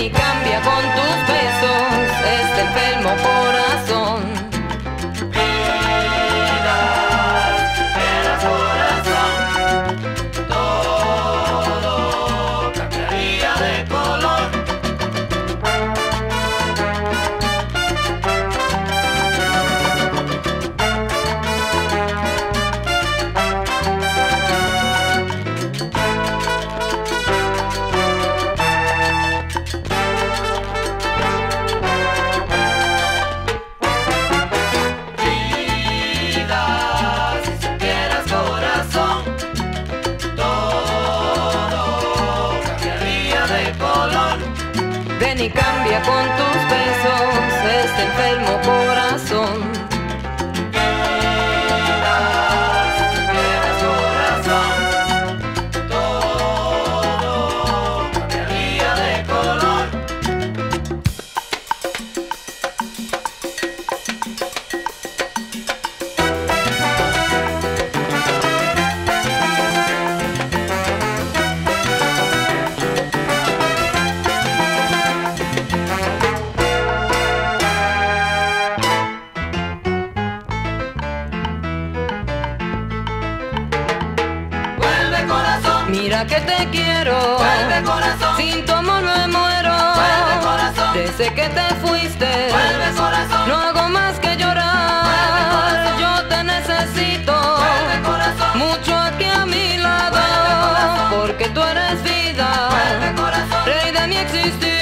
y cambia con tus besos este enfermo corazón. Vida, eras corazón, todo cambiaría de color. Ven y cambia con tus besos este enfermo corazón. Vida, eras corazón, todo cambiaría de color. Mira que te quiero, Vuelve corazón, sin tu amor me muero. Vuelve corazón, desde que te fuiste, vuelve corazón, no hago más que llorar. Vuelve corazón, yo te necesito, vuelve corazón, mucho aquí a mi lado, Vuelve corazón, porque tú eres vida, vuelve corazón, rey de mi existir.